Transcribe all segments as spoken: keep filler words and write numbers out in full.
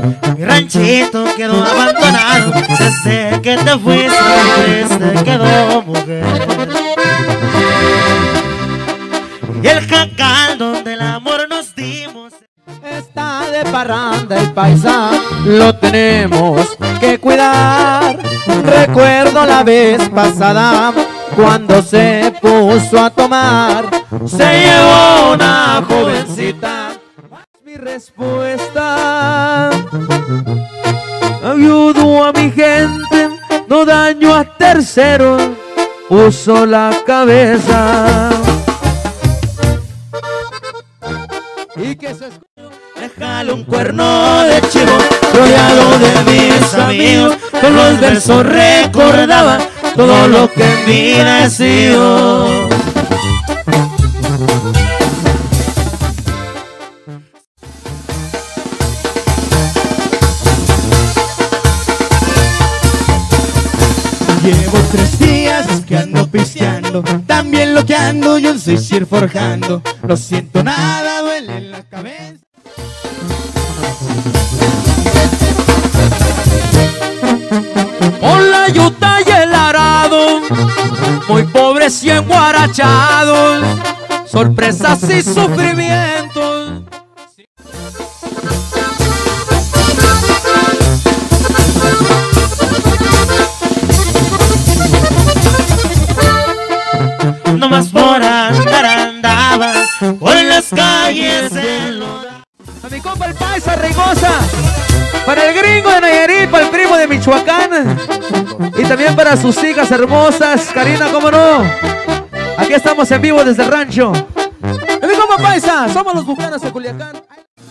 Mi ranchito quedó abandonado desde que te fuiste, desde quedó mujer. Y el jacal donde el amor nos dimos está de parranda el paisa, lo tenemos que cuidar. Recuerdo la vez pasada cuando se puso a tomar, se llevó una jovencita. Mi respuesta: ayudo a mi gente, no daño a terceros, uso la cabeza. Y que se déjale un cuerno de chivo rodeado de mis amigos, con los versos recordaba todo lo que en vida he sido. llevo tres días que ando pisteando, también lo que ando yo soy Sir forjando. No siento nada, duele en la cabeza. Con la yuta y el arado, muy pobres y enguarachados, sorpresas y sufrimientos. Nomás por andar andaba por las calles de Loda. A mi compa el paisa Reynosa, para el gringo de Nayarit, para el primo de Michoacán, y también para sus hijas hermosas. Karina, ¿cómo no? Aquí estamos en vivo desde el rancho. A mi compa paisa, somos los bucanas de Culiacán.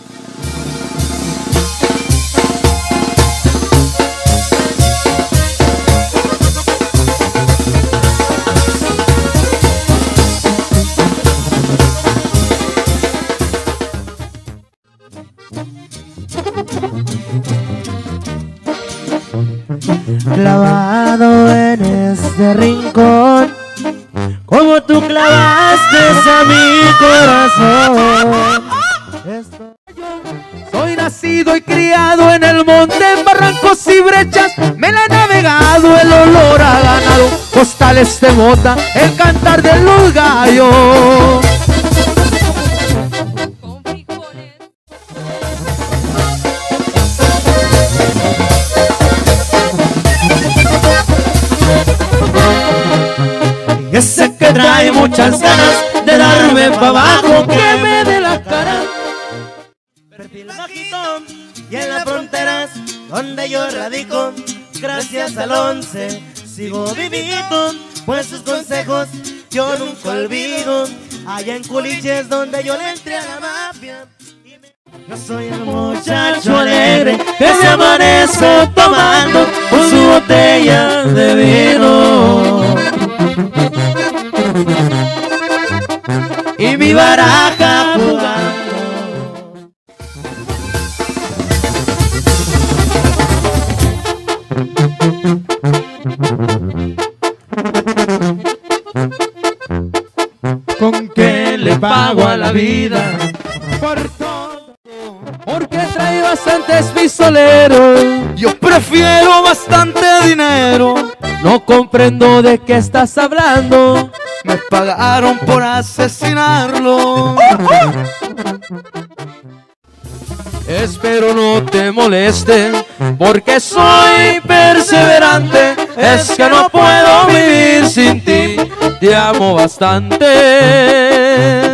Clavado en este rincón, como tú clavaste a mi corazón. Esto... Soy nacido y criado en el monte, en barrancos y brechas, me la he navegado el olor a ganado, costales de mota, el cantar de los gallos. Ese que trae muchas ganas de darme pa' abajo, que me dé la cara. Perfil bajito y en las fronteras donde yo radico, gracias al once sigo vivito, pues sus consejos yo nunca olvido. Allá en Culiches donde yo le entré a la mafia. Yo soy el muchacho alegre que se amanece tomando con su botella de vino y mi baraja jugando. ¿Con qué le pago a la vida por todo? Porque trae bastantes pistoleros. Yo prefiero bastante dinero. No comprendo de qué estás hablando. Me pagaron por asesinarlo. Espero no te moleste, porque soy perseverante. Es que no puedo vivir sin ti, te amo bastante.